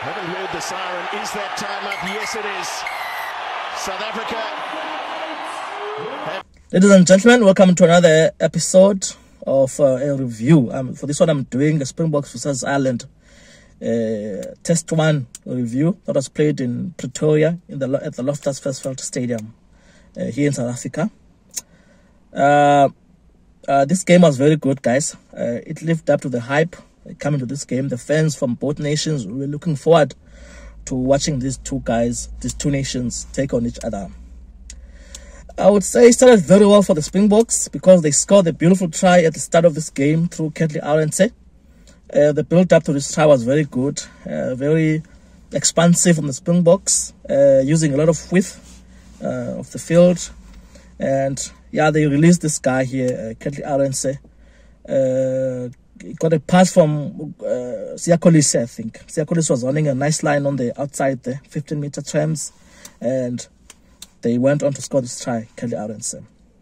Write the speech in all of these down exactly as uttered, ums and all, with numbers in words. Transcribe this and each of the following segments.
Haven't heard the siren. Is that time up? Yes, it is. South Africa. Ladies and gentlemen, welcome to another episode of uh, a review. Um, for this one, I'm doing the Springboks versus Ireland uh, Test One review that was played in Pretoria in the at the Loftus Versfeld Stadium uh, here in South Africa. Uh, uh, this game was very good, guys. Uh, it lived up to the hype coming to this game. The fans from both nations were looking forward to watching these two guys, these two nations, take on each other. I would say it started very well for the Springboks because they scored a beautiful try at the start of this game through Ketli Arendse. Uh, the build-up to this try was very good, uh, very expansive from the Springboks, uh, using a lot of width uh, of the field. And yeah, they released this guy here, uh, Ketli Arendse. Uh, got a pass from uh, Siyakolisi, I think. Siyakolisi was running a nice line on the outside there, fifteen meter trams, and they went on to score this try, Ketli Arendse.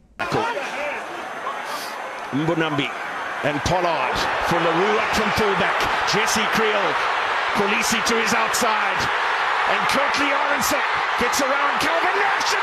Mbonambi and Pollard for Leroux up from fullback. Jesse Creel, Kolisi to his outside, and Ketli Arendse gets around Calvin Nash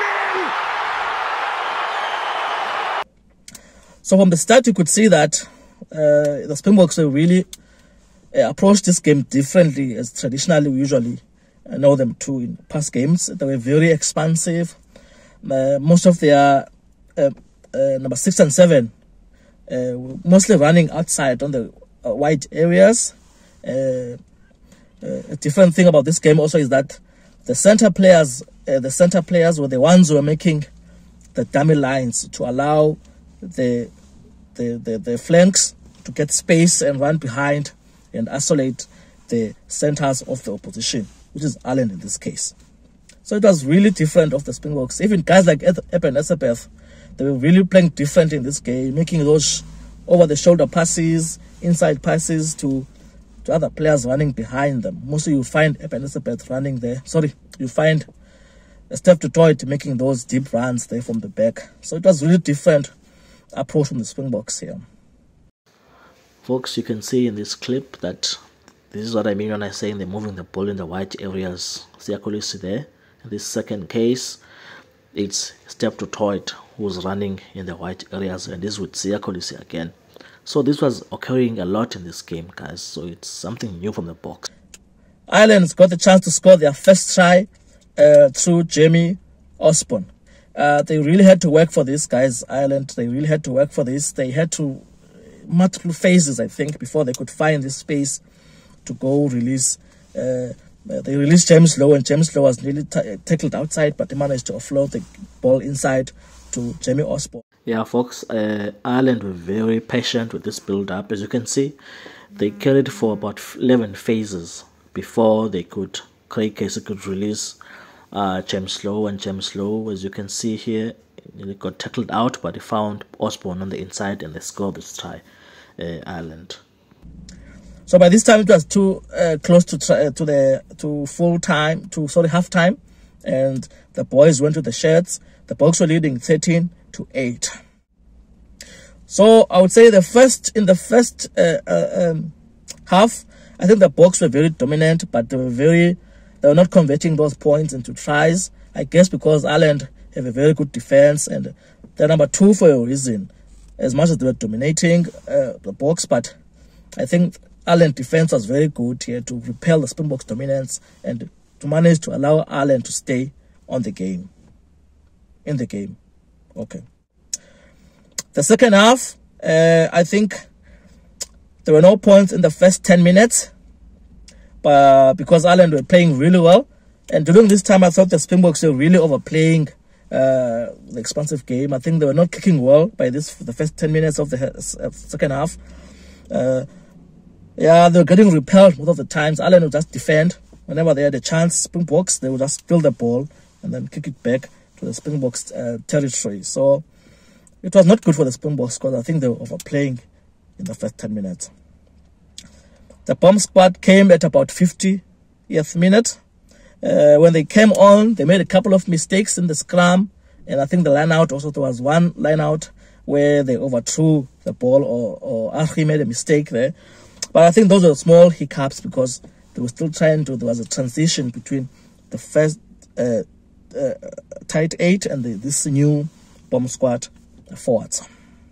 in. So from the start, you could see that uh, the Springboks were really uh, approached this game differently as traditionally we usually uh, know them to in past games. They were very expansive. Uh, most of their uh, uh, number six and seven uh, mostly running outside on the uh, wide areas. Uh, uh, a different thing about this game also is that the center players, uh, the center players were the ones who were making the dummy lines to allow the the, the the flanks to get space and run behind and isolate the centers of the opposition, which is Ireland in this case. So it was really different of the Springboks. Even guys like Eben Etzebeth, they were really playing different in this game, making those over-the-shoulder passes, inside passes to, to other players running behind them. Mostly you find Eben Etzebeth running there. Sorry, you find Steph Dutoit making those deep runs there from the back. So it was really different approach from the Springboks here. Folks, you can see in this clip that this is what I mean when I say they're moving the ball in the wide areas. Siyakolisi there. In this second case, it's Steph Dutoit who's running in the white areas, and this with Siyakolisi again. So this was occurring a lot in this game, guys. So it's something new from the box. Ireland's got the chance to score their first try uh, through Jamie Osborne. Uh, they really had to work for this, guys. Ireland, they really had to work for this. They had to multiple phases, I think, before they could find this space to go release. Uh, They released James Lowe, and James Lowe was nearly tackled outside, but they managed to offload the ball inside to Jamie Osborne. Yeah, folks, uh, Ireland were very patient with this build-up. As you can see, they carried for about eleven phases before they could, Craig Casey could release uh, James Lowe, and James Lowe, as you can see here, he got tackled out, but he found Osborne on the inside, and they scored this try, uh, Ireland. So by this time it was too uh, close to try, to the to full time to sorry half time, and the boys went to the sheds. The Boks were leading thirteen to eight. So I would say the first in the first uh, uh, um, half, I think the Boks were very dominant, but they were very they were not converting those points into tries. I guess because Ireland have a very good defense, and they're number two for a reason. As much as they were dominating uh, the Boks, but I think Ireland defense was very good here to repel the Springboks dominance and to manage to allow Ireland to stay on the game. In the game. Okay. The second half, uh, I think there were no points in the first ten minutes but because Ireland were playing really well. And during this time, I thought the Springboks were really overplaying uh, the expansive game. I think they were not kicking well by this the first ten minutes of the uh, second half. Uh, Yeah, they were getting repelled most of the times. Ireland would just defend. Whenever they had a chance, Springboks, they would just steal the ball and then kick it back to the Springboks uh, territory. So it was not good for the Springboks because I think they were overplaying in the first ten minutes. The bomb squad came at about fiftieth minute. Uh, when they came on, they made a couple of mistakes in the scrum. And I think the line out also, there was one line out where they overthrew the ball, or, or Archie made a mistake there. But I think those are small hiccups because they were still trying to, there was a transition between the first uh, uh, tight eight and the, this new bomb squad forwards.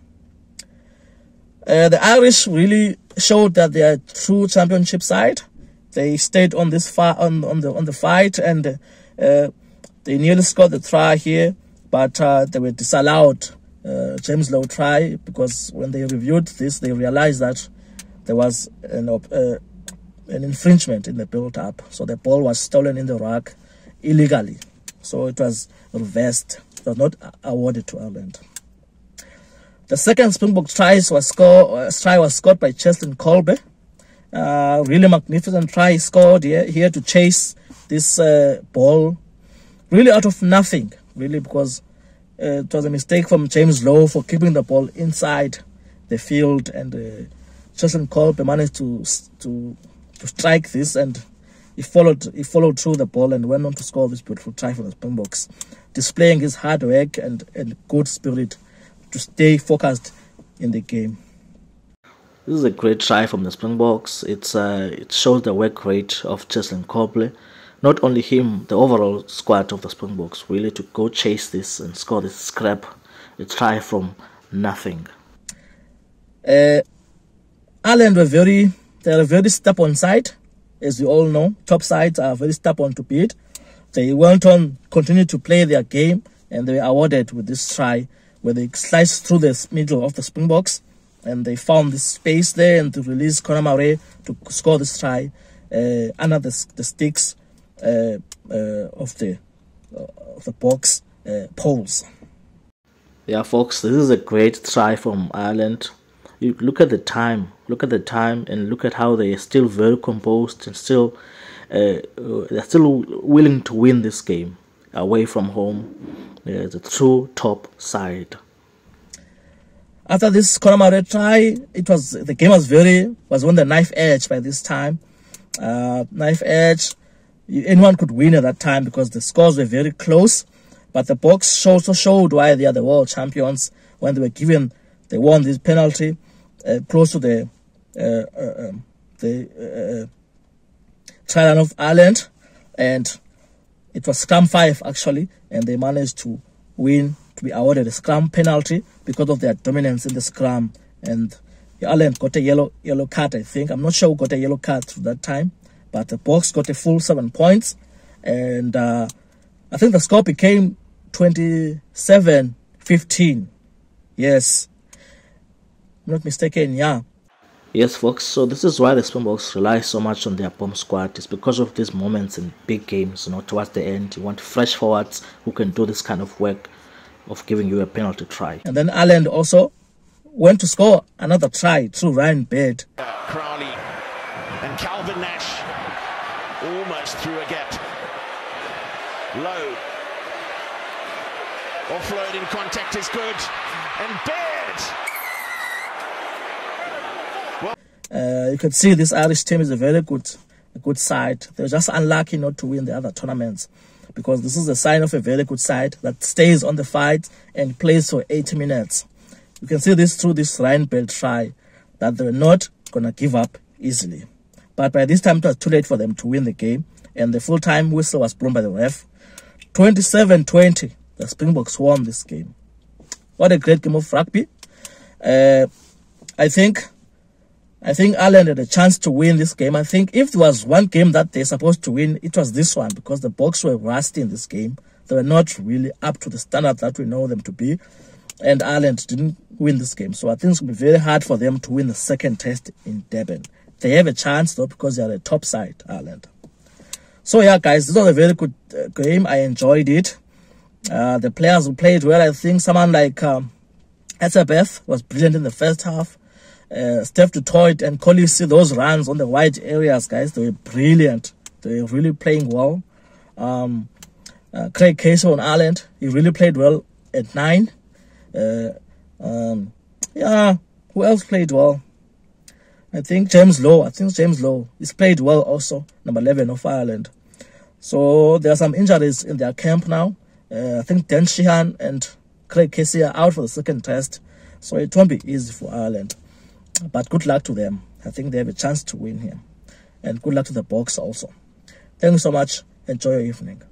Uh, the Irish really showed that they are a true championship side. They stayed on this far on on the on the fight, and uh, they nearly scored the try here, but uh, they were disallowed uh, James Lowe try, because when they reviewed this, they realized that there was an uh, an infringement in the build-up. So the ball was stolen in the ruck illegally. So it was reversed. It was not awarded to Ireland. The second Springbok try was, score, uh, try was scored by Cheslin Kolbe. Uh, really magnificent try scored here, here to chase this uh, ball really out of nothing, really, because uh, it was a mistake from James Lowe for keeping the ball inside the field, and uh, Cheslin Kolbe managed to to to strike this, and he followed he followed through the ball and went on to score this beautiful try for the Springboks, displaying his hard work and, and good spirit to stay focused in the game. This is a great try from the Springboks. It's uh, it shows the work rate of Cheslin Kolbe. Not only him, the overall squad of the Springboks, really to go chase this and score this scrap, a try from nothing. Uh, Ireland were very, they're a very stubborn side, as we all know. Top sides are very stubborn to beat. They went on, continued to play their game, and they were awarded with this try, where they sliced through the middle of the Springboks, and they found this space there, and to release Conor Murray to score this try uh, under the, the sticks uh, uh, of the uh, of the box uh, poles. Yeah, folks, this is a great try from Ireland. You look at the time, look at the time, and look at how they are still very composed and still uh, they're still willing to win this game away from home. They're the true top side. After this Conor Murray try, it was the game was very was on the knife edge by this time. Uh, knife edge, anyone could win at that time because the scores were very close. But the Boks also showed why they are the world champions when they were given, they won this penalty uh, close to the uh, uh, um, the uh, try line of Ireland, and it was scrum five actually, and they managed to win, to be awarded a scrum penalty because of their dominance in the scrum. And Ireland got a yellow yellow card, I think. I'm not sure who got a yellow card through that time, but the Boks got a full seven points, and uh, I think the score became twenty-seven fifteen. Yes, I'm not mistaken, yeah. Yes, folks, so this is why the Springboks rely so much on their bomb squad. It's because of these moments in big games, you know, towards the end. You want fresh forwards who can do this kind of work of giving you a penalty try. And then Ireland also went to score another try through Ryan Baird. Uh, Crowley and Calvin Nash almost through a gap. Low. Offload in contact is good. And Baird. Well, uh, you can see this Irish team is a very good, a good side. They're just unlucky not to win the other tournaments, because this is a sign of a very good side that stays on the fight and plays for eighty minutes. You can see this through this Ryan Baird try, that they're not going to give up easily. But by this time, it was too late for them to win the game, and the full-time whistle was blown by the ref. twenty-seven twenty, the Springboks won this game. What a great game of rugby. Uh, I think I think Ireland had a chance to win this game. I think if there was one game that they're supposed to win, it was this one, because the Boks were rusty in this game. They were not really up to the standard that we know them to be, and Ireland didn't win this game. So I think it's going to be very hard for them to win the second test in Durban. They have a chance, though, because they are a top side, Ireland. So yeah, guys, this was a very good uh, game. I enjoyed it. Uh, the players who played well, I think someone like um, Etzebeth was brilliant in the first half. Uh, Steph Dutoit and Colisi, those runs on the wide areas, guys, they were brilliant. They were really playing well. Um, uh, Craig Casey on Ireland, he really played well at nine. Uh, um, yeah, who else played well? I think James Lowe. I think James Lowe. He's played well also, number eleven of Ireland. So there are some injuries in their camp now. Uh, I think Dan Sheehan and Craig Casey are out for the second test. So it won't be easy for Ireland. But good luck to them. I think they have a chance to win here. and good luck to the Boks also. Thank you so much. Enjoy your evening.